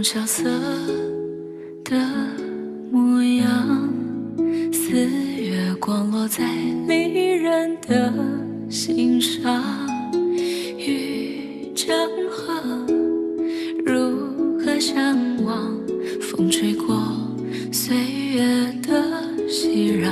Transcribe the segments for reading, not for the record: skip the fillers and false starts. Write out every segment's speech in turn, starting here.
萧瑟的模样，似月光落在离人的心上。欲江河如何相望？风吹过岁月的熙攘，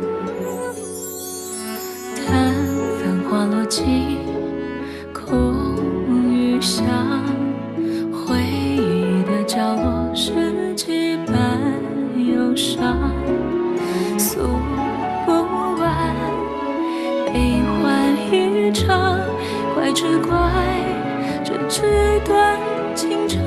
淡繁花落尽，空余香。回忆的角落是几般忧伤，诉不完，悲欢一场，怪只怪这纸短情长。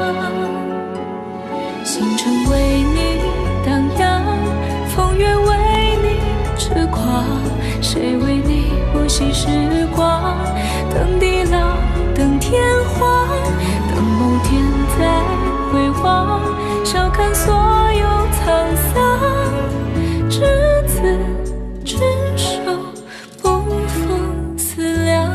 星辰为你荡漾，风月为你痴狂，谁为你不惜时光？等地老，等天荒，等某天再回望，笑看所有沧桑，执子之手，不负思量。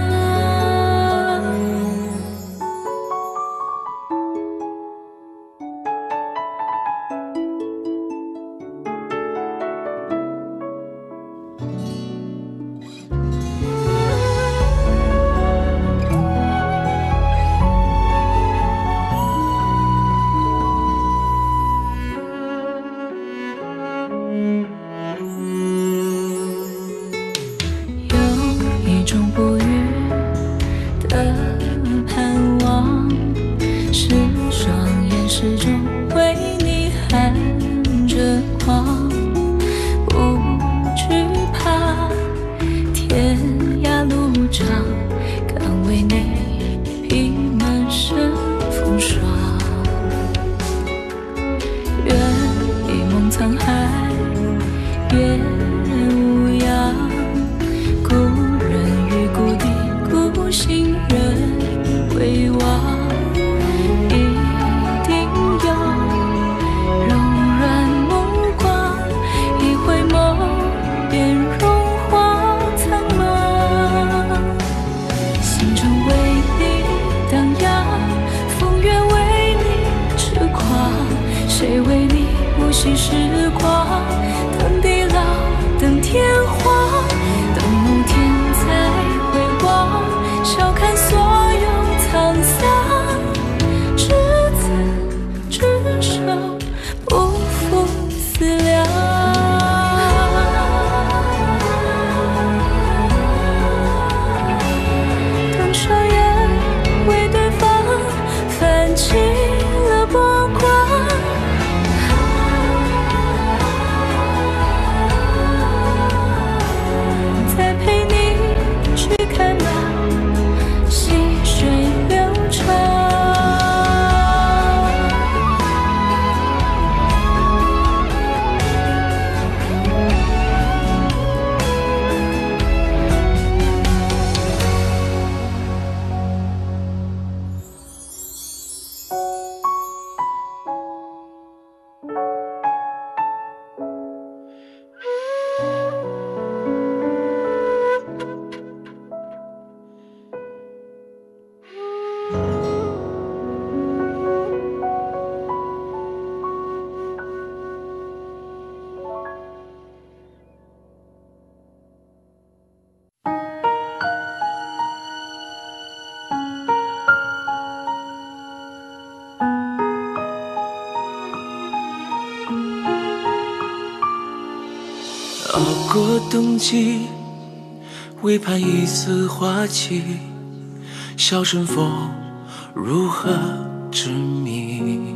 熬过冬季，唯盼一丝花期。笑声风如何执迷？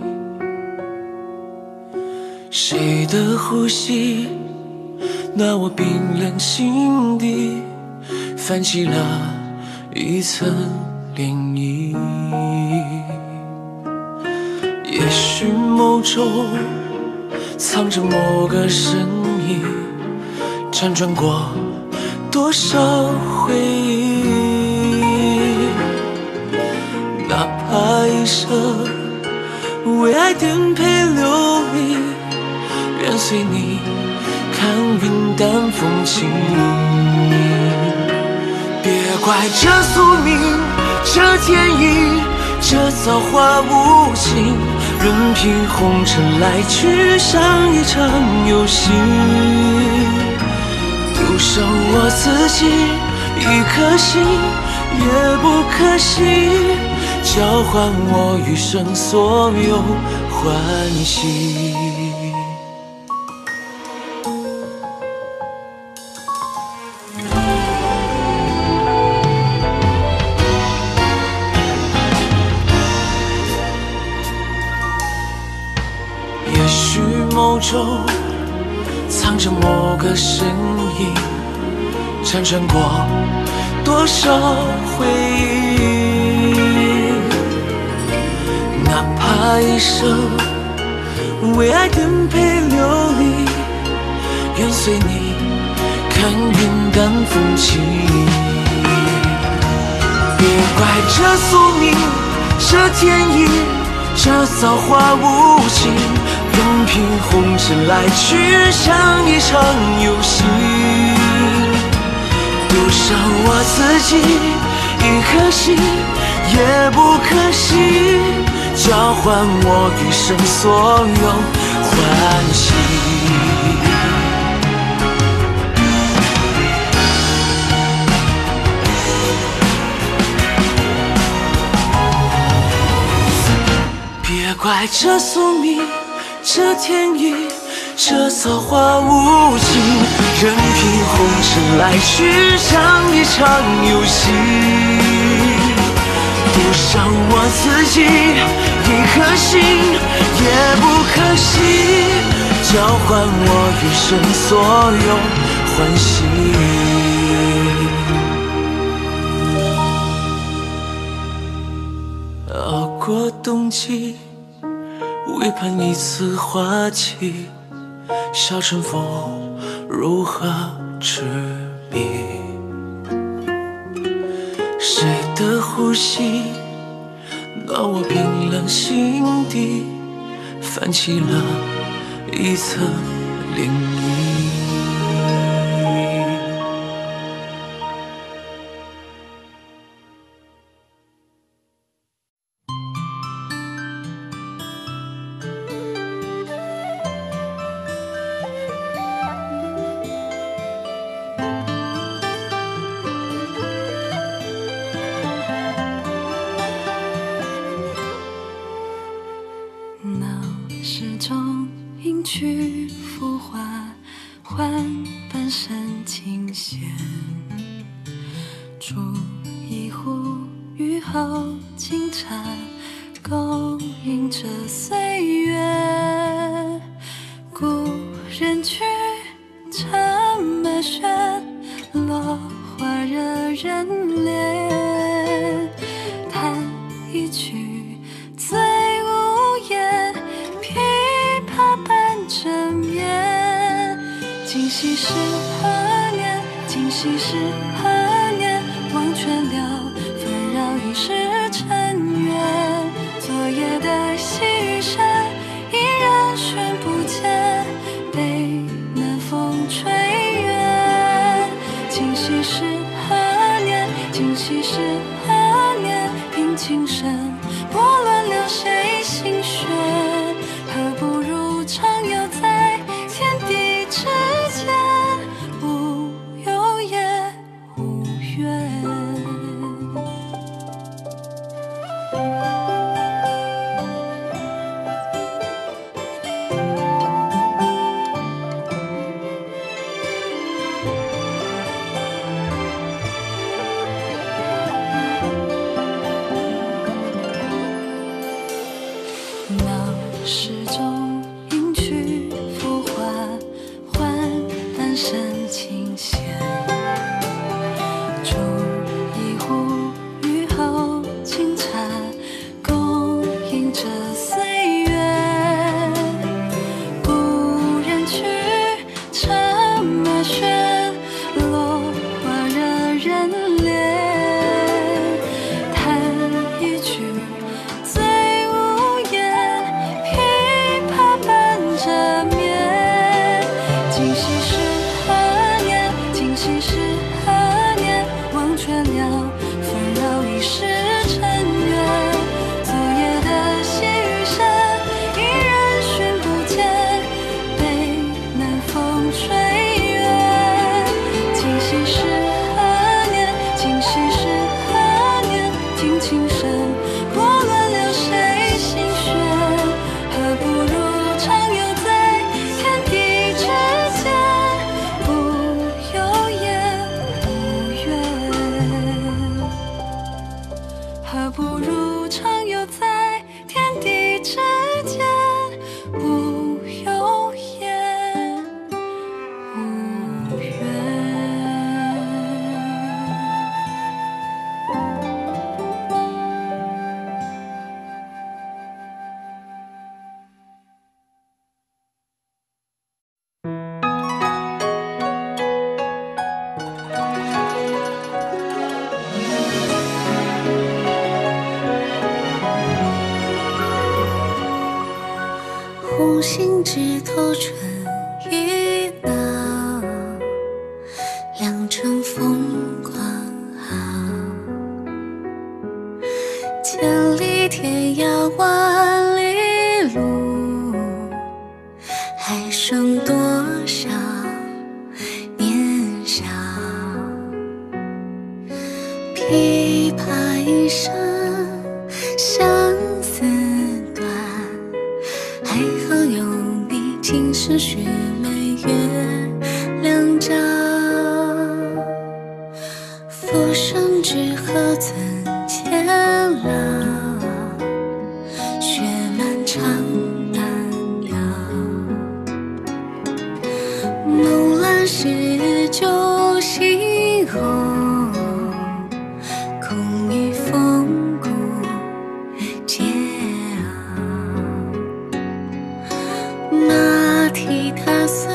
谁的呼吸，那我冰冷心底泛起了一层涟漪。也许梦中藏着某个身影，辗转过多少回忆，哪怕一生为爱颠沛流离，愿随你看云淡风轻。别怪这宿命，这天意，这造化无情， 任凭红尘来去，像一场游戏。赌上我自己，一颗心也不可惜，交换我余生所有欢喜。也许梦中藏着某个身影，辗转过多少回忆，哪怕一生为爱颠沛流离，愿随你看云淡风轻。别怪这宿命，这天意，这造化无情，任凭红尘来去，像一场游戏。赌上我自己，一颗心也不可惜，交换我余生所有欢喜。别怪这宿命，这天意，这造化无情，任凭红尘来去，像一场游戏。赌上我自己，一颗心也不可惜，交换我余生所有欢喜。熬过冬季，为盼一次花期，笑春风如何执笔？谁的呼吸暖我冰冷心底，泛起了一层涟漪。 时钟应去复还，换半生清闲。煮一壶雨后清茶，共饮着岁月。故人去，长马喧，落花惹人怜。弹一曲醉无言，琵琶伴枕眠。今夕是何年？今夕是何年？忘却了纷扰一世尘缘。昨夜的细雨声依然寻不见，被南风吹远。今夕是何年？今夕是何年？凭琴声，不论留谁心弦，何不如畅游在天地之间，无忧也无怨。闹市中应去复还，换半生清闲。煮一壶雨后清茶，共饮着岁月。故人去，长马喧，落花惹人怜。弹一曲醉无言，琵琶伴着眠。今夕是何年？今夕是何年？忘却了纷扰一世尘缘。昨夜的细雨声红杏枝头春意闹，良辰风光好。千里天涯万里路，还剩多少年少？琵琶一声相思断，还好有你，今生许美月亮照。浮生知何曾牵老，雪漫长单遥。木兰诗酒西红，空余风骨嗟骜。马蹄踏碎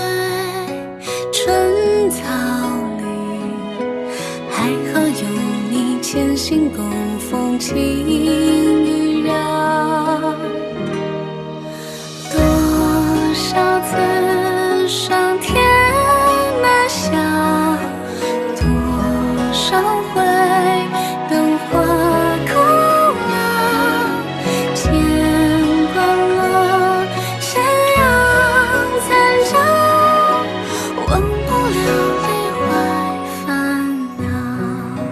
春草绿，还好有你，千辛共风轻雨绕。多少次上天难晓，多少回灯花空老。见惯了斜阳残照，忘不了梨怀烦恼。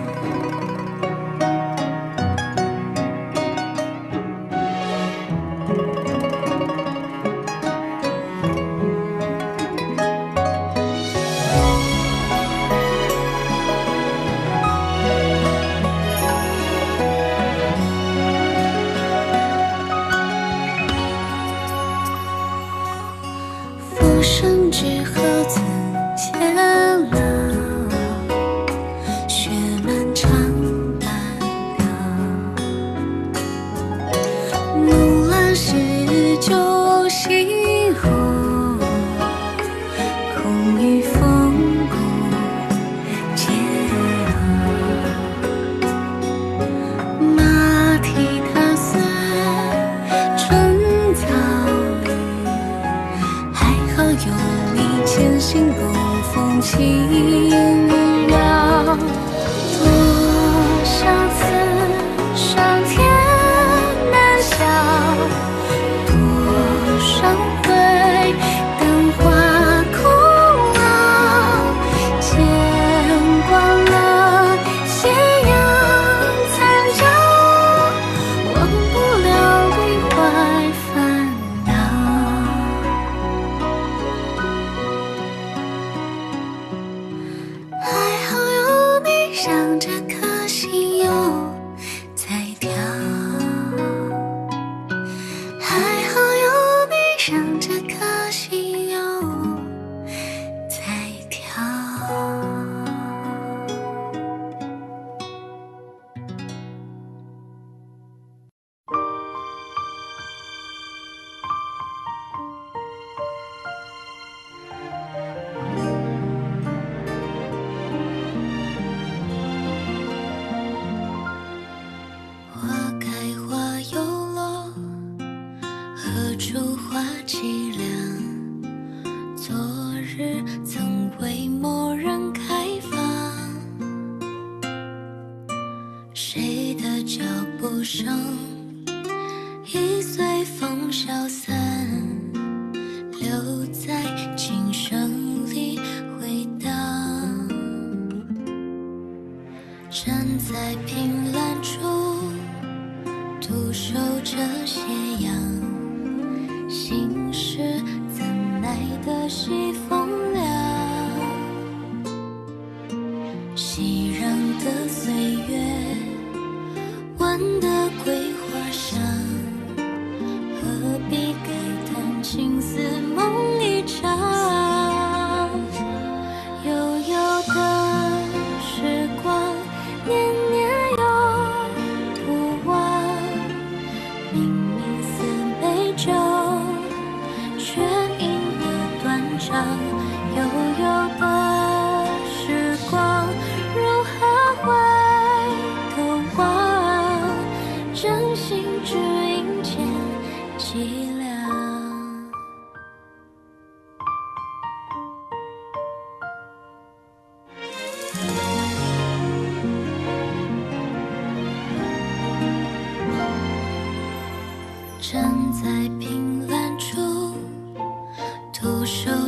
浮生知何曾牵老，雪漫长单遥。木兰诗酒西红，空余风骨嗟骜。马蹄踏碎春草绿，还好有你，千辛共风轻雨绕。多少次上天难晓，多少回灯花空老。见惯了斜阳残照，忘不了梨怀烦恼。还好有你，让这颗心又在跳。还好有你，让这颗心又在跳。花开花又落，何处话凄凉？ 熟